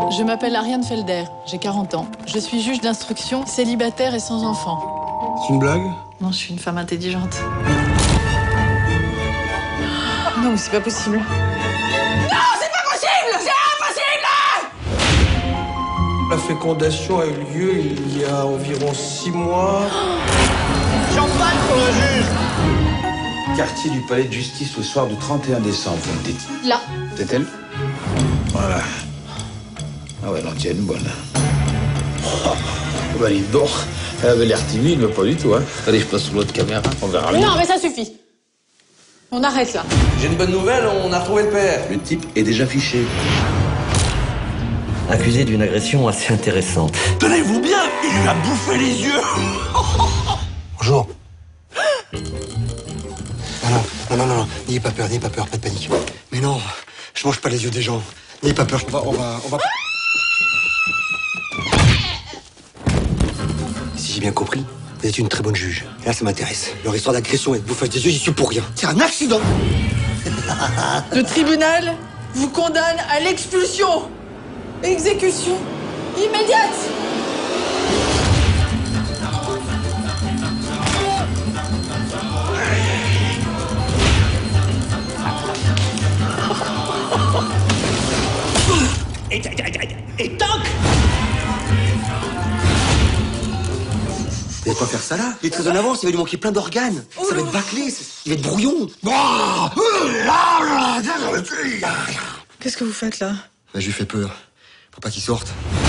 Je m'appelle Ariane Felder, j'ai 40 ans. Je suis juge d'instruction, célibataire et sans enfant. C'est une blague? Non, je suis une femme intelligente. Non, mais c'est pas possible. Non, c'est pas possible! C'est impossible! La fécondation a eu lieu il y a environ 6 mois. Champagne pour le juge! Quartier du palais de justice au soir du 31 décembre, vous me dites. Là. C'est elle? Voilà. Ah ouais, non, tiens, une bonne. Oh, bah, dis donc. Elle avait l'air timide, mais pas du tout, hein. Allez, je passe sur l'autre caméra, on verra bien. Non, mais ça suffit. On arrête là. J'ai une bonne nouvelle, on a retrouvé le père. Le type est déjà fiché. Accusé d'une agression assez intéressante. Tenez-vous bien, il lui a bouffé les yeux. Bonjour. Non, n'ayez pas peur, pas de panique. Mais non, je mange pas les yeux des gens. N'ayez pas peur, on va... Si j'ai bien compris, vous êtes une très bonne juge. Et là, ça m'intéresse. Leur histoire d'agression et de bouffage des yeux, j'y suis pour rien. C'est un accident. Le tribunal vous condamne à l'expulsion. Exécution immédiate. Et toc! Vous allez pas faire ça là? Il est très en avance, il va lui manquer plein d'organes. Ça va être bâclé, il va être brouillon. Qu'est-ce que vous faites là? Je lui fais peur. Faut pas qu'il sorte.